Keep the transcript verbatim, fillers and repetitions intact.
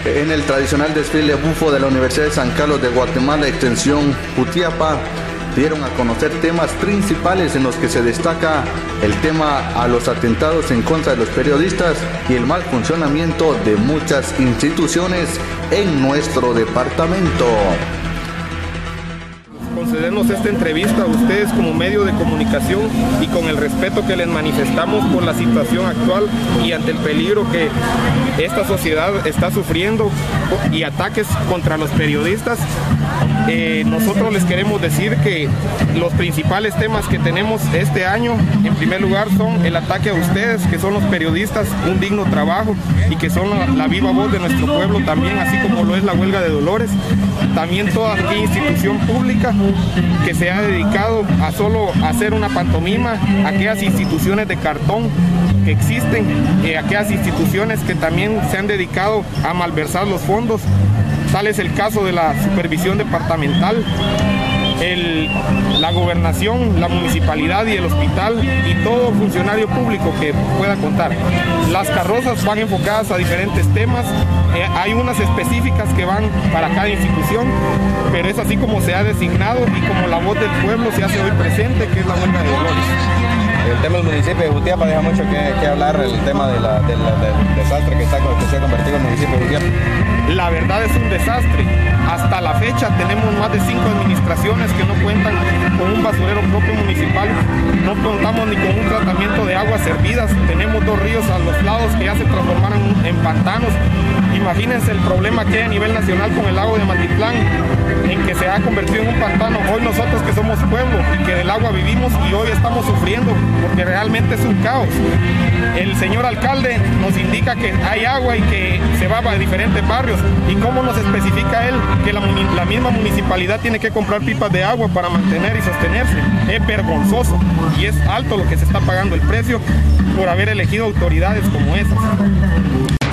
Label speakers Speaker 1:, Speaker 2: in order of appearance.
Speaker 1: En el tradicional desfile bufo de la Universidad de San Carlos de Guatemala, extensión Jutiapa, dieron a conocer temas principales en los que se destaca el tema a los atentados en contra de los periodistas y el mal funcionamiento de muchas instituciones en nuestro departamento.
Speaker 2: Concedernos esta entrevista a ustedes como medio de comunicación y con el respeto que les manifestamos por la situación actual y ante el peligro que esta sociedad está sufriendo y ataques contra los periodistas. Eh, nosotros les queremos decir que los principales temas que tenemos este año, en primer lugar, son el ataque a ustedes, que son los periodistas, un digno trabajo y que son la, la viva voz de nuestro pueblo también, así como lo es la huelga de Dolores. También toda aquella institución pública que se ha dedicado a solo hacer una pantomima, aquellas instituciones de cartón que existen, eh, aquellas instituciones que también se han dedicado a malversar los fondos. Tal es el caso de la supervisión departamental, el, la gobernación, la municipalidad y el hospital y todo funcionario público que pueda contar. Las carrozas van enfocadas a diferentes temas, eh, hay unas específicas que van para cada institución, pero es así como se ha designado y como la voz del pueblo se hace hoy presente, que es la huelga de Dolores.
Speaker 3: El tema del municipio de Jutiapa deja mucho que, que hablar, el tema de la, de la, del desastre que, está, que se ha convertido en el municipio de Jutiapa.
Speaker 2: La verdad es un desastre. Hasta la fecha tenemos más de cinco administraciones que no cuentan con un basurero propio municipal, no contamos ni con un tratamiento de aguas servidas, tenemos dos ríos a los lados que ya se transformaron en pantanos. Imagínense el problema que hay a nivel nacional con el lago de Matitlán, en que se ha convertido en un pantano. Hoy nosotros que somos pueblo y que del agua vivimos y hoy estamos sufriendo porque realmente es un caos. El señor alcalde nos indica que hay agua y que se va a diferentes barrios. ¿Y cómo nos especifica él que la, la misma municipalidad tiene que comprar pipas de agua para mantener y sostenerse? Es vergonzoso y es alto lo que se está pagando el precio por haber elegido autoridades como esas.